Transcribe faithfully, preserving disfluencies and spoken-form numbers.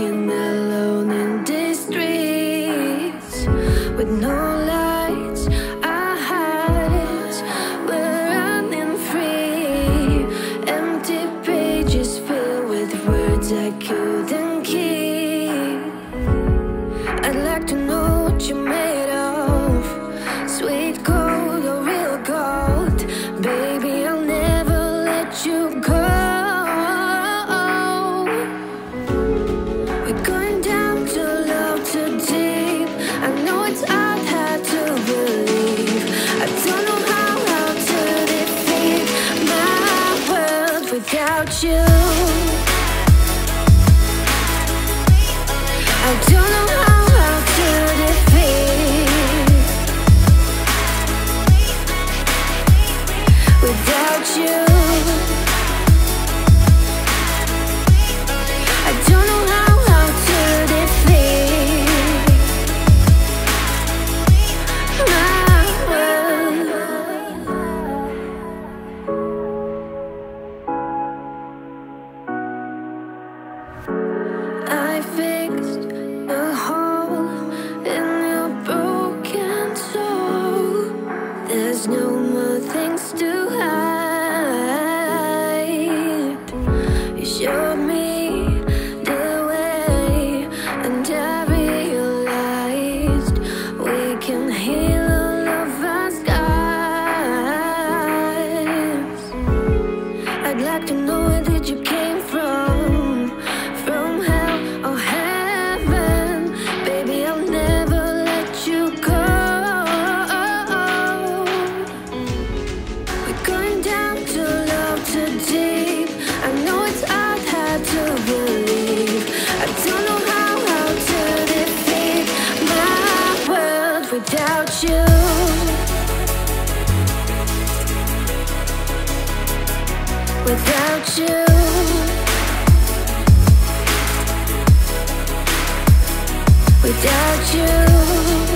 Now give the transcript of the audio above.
walking alone in these streets with no lights. Our hearts were running free, empty pages filled with words I couldn't keep. I'd like to know what you're made of, sweet gold or real gold. Baby, I'll never let you go. We're going down to love too deep. I know it's hard, hard to believe. I don't know how, how to defeat my world without you. I don't know how, how to defeat without you. I don't know how, how to defeat my world. I fixed a hole in your broken soul. There's no more things to hide. You showed me the way, and I realized we can heal all of our scars. I'd like to know where did you came from, from hell or heaven. Baby, I'll never let you go. We're going down to love too deep. I know it's hard, hard to believe. I don't know how, how to defeat my world without you. Without you. Without you.